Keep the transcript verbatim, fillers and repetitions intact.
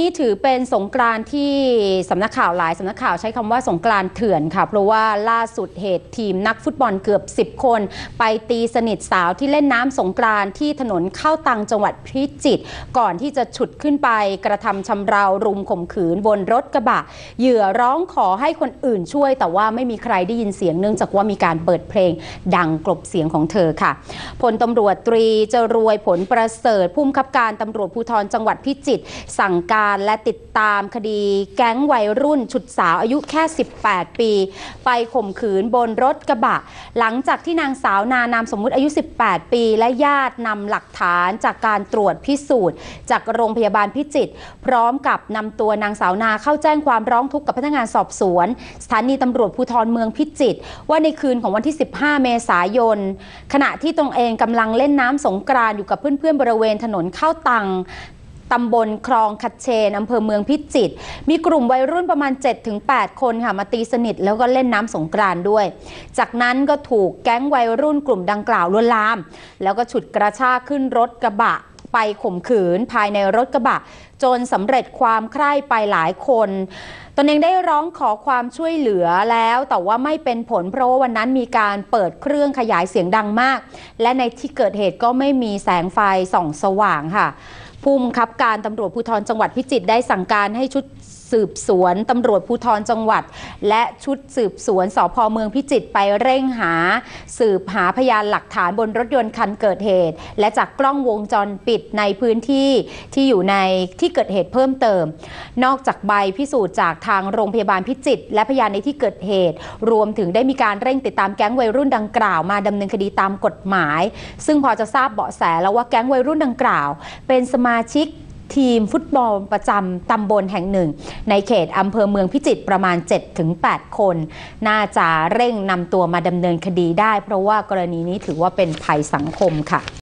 ถือเป็นสงกรานต์ที่สำนักข่าวหลายสำนักข่าวใช้คำว่าสงกรานต์เถื่อนค่ะเพราะว่าล่าสุดเหตุทีมนักฟุตบอลเกือบสิบคนไปตีสนิทสาวที่เล่นน้ำสงกรานต์ที่ถนนเข้าตังจังหวัดพิจิตรก่อนที่จะฉุดขึ้นไปกระทำชำเรารุมข่มขืนบนรถกระบะเหยื่อร้องขอให้คนอื่นช่วยแต่ว่าไม่มีใครได้ยินเสียงเนื่องจากว่ามีการเปิดเพลงดังกลบเสียงของเธอค่ะพลตำรวจตรีจรวยผลประเสริฐผู้บังคับการตำรวจภูธรจังหวัดพิจิตรสั่งการและติดตามคดีแก๊งวัยรุ่นฉุดสาวอายุแค่สิบแปดปีไปข่มขืนบนรถกระบะหลังจากที่นางสาวนานามสมมุติอายุสิบแปดปีและญาตินำหลักฐานจากการตรวจพิสูจน์จากโรงพยาบาลพิจิตรพร้อมกับนำตัวนางสาวนาเข้าแจ้งความร้องทุกข์กับพนักงานสอบสวนสถานีตำรวจภูธรเมืองพิจิตรว่าในคืนของวันที่สิบห้าเมษายนขณะที่ตนเองกำลังเล่นน้ำสงกรานต์อยู่กับเพื่อนๆบริเวณถนนเข้าตังตำบลคลองคัดเชนอำเภอเมืองพิจิตรมีกลุ่มวัยรุ่นประมาณ เจ็ดถึงแปด คนค่ะมาตีสนิทแล้วก็เล่นน้ำสงกรานต์ด้วยจากนั้นก็ถูกแก๊งวัยรุ่นกลุ่มดังกล่าวลวนลามแล้วก็ฉุดกระชากขึ้นรถกระบะไปข่มขืนภายในรถกระบะจนสำเร็จความใคร่ไปหลายคนตนเองได้ร้องขอความช่วยเหลือแล้วแต่ว่าไม่เป็นผลเพราะว่าวันนั้นมีการเปิดเครื่องขยายเสียงดังมากและในที่เกิดเหตุก็ไม่มีแสงไฟส่องสว่างค่ะผู้บังคับการตำรวจภูธรจังหวัดพิจิตรได้สั่งการให้ชุดสืบสวนตำรวจภูธรจังหวัดและชุดสืบสวนสภ.เมืองพิจิตรไปเร่งหาสืบหาพยานหลักฐานบนรถยนต์คันเกิดเหตุและจากกล้องวงจรปิดในพื้นที่ที่อยู่ในที่เกิดเหตุเพิ่มเติมนอกจากใบพิสูจน์จากทางโรงพยาบาลพิจิตรและพยานในที่เกิดเหตุรวมถึงได้มีการเร่งติดตามแก๊งวัยรุ่นดังกล่าวมาดำเนินคดีตามกฎหมายซึ่งพอจะทราบเบาะแสแล้วว่าแก๊งวัยรุ่นดังกล่าวเป็นสมาชิกทีมฟุตบอลประจำตำบลแห่งหนึ่งในเขตอำเภอเมืองพิจิตรประมาณ เจ็ดถึงแปด คนน่าจะเร่งนำตัวมาดำเนินคดีได้เพราะว่ากรณีนี้ถือว่าเป็นภัยสังคมค่ะ